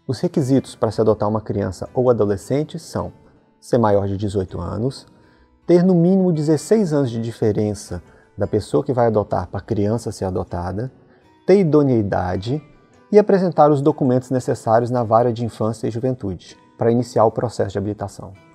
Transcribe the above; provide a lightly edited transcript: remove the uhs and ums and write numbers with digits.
Os requisitos para se adotar uma criança ou adolescente são ser maior de 18 anos, ter no mínimo 16 anos de diferença da pessoa que vai adotar para a criança ser adotada, ter idoneidade e apresentar os documentos necessários na Vara de Infância e Juventude para iniciar o processo de habilitação.